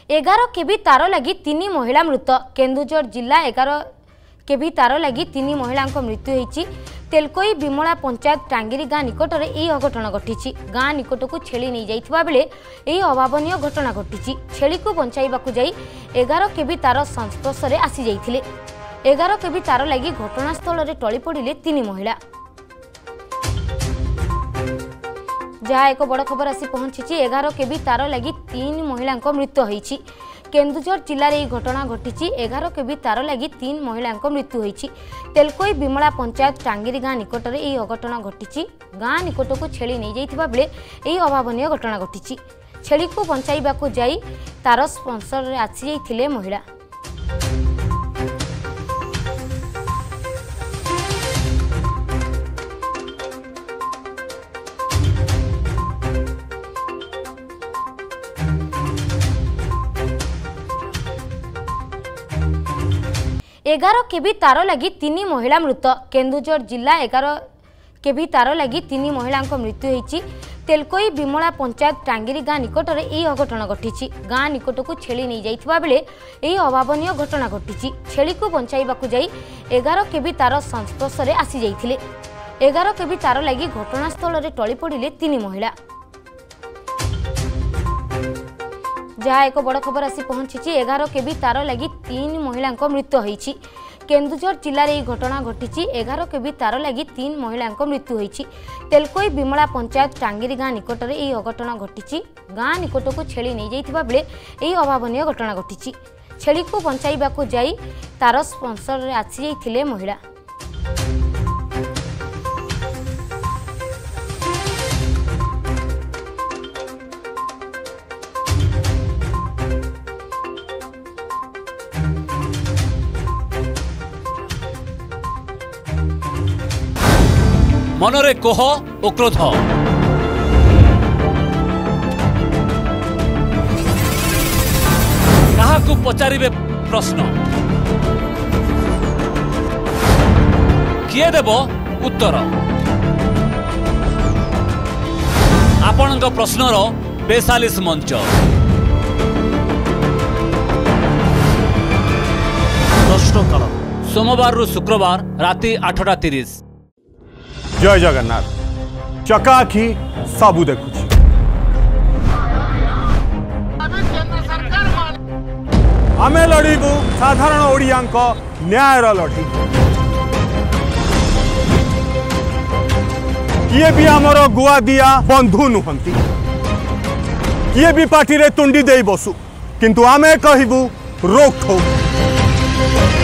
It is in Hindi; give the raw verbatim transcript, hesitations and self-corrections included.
एगार केवी तार लगी तीन महिला मृत। केन्दुझर जिला एगार केवी तार लगी तीन महिला मृत्यु होती। तेलकोई बिमला पंचायत टांगिरी गाँ निकट में यह अघटन घटी। गाँ निकट को छेली नहीं जाइथिबा बेले यह अभावनीय घटना घटी। छेली को बंचाइबाकू जाई एगार केवी तार संस्पर्श में आसी जाइथिले। एगार केवी तार लगी घटनास्थल में टली पड़िले तीन महिला। जहाँ एक बड़ खबर आसी पहुंची। एगार केवी तार लगी तीन महिला मृत्यु होती। केन्दुझर जिले में घटना घटी। एगार केवी तार लगी तीन महिला मृत्यु होती। तेलकोई बिमला पंचायत टांगिरी गाँ निकट में यह अघटन घटी। गाँ निकट को छेली नहीं जाइथिबा बेले यह अभावनीय घटना घटी। छेली को बंचाइबाकू जाई तार स्पर्श में आसी जाइथिले महिला। एगार केवी तार लगी तीन महिला मृत। केन्दुझर जिला एगार केवी तार लगी तीन महिला मृत्यु होती। तेलकोई बिमला पंचायत टांगिरी गाँ निकट में यह अघटन घटी। गाँ निकट को छेली नहीं जाइथिबा बेले यह अभावनीय घटना घटी। छेली को बंचाइबाकू जाई एगार केवी तार संस्पर्श में आसी जाइथिले। एगार केवी तार लगी घटनास्थल में टली पड़िले तीन महिला। जहाँ एक बड़ खबर आसी पहुंची। एगार केवी तार लगी तीन महिला मृत्यु होती। केन्दुझर जिले में घटना घटी। एगार केवी तार लगी तीन महिला मृत्यु होती। तेलकोई बिमला पंचायत टांगिरी गाँ निकट में यह अघटन घटी। गाँ निकट को छेली नहीं जाइथिबा बेले यह अभावनीय घटना घटी। छेली को बंचाइबाकू जाई तार स्पर्श में आसी जाइथिले महिला। मनरे कोह और क्रोध काहाकू पचारिबे प्रश्न किए देव उत्तर। आपणक प्रश्नर बेसालीस मंच प्रश्नकाल सोमवार रु शुक्रवार राति आठटा तीस। जय जगन्नाथ। चकाखी सबू देखुची। आमे लड़ीबू साधारण ओडियांक न्यायर लड़ी। किए भी आमर गुआ दिया बंधु नुहंती। किए भी पार्टी रे तुंडी दे बसु किंतु आमे कहबू रोक ठोक।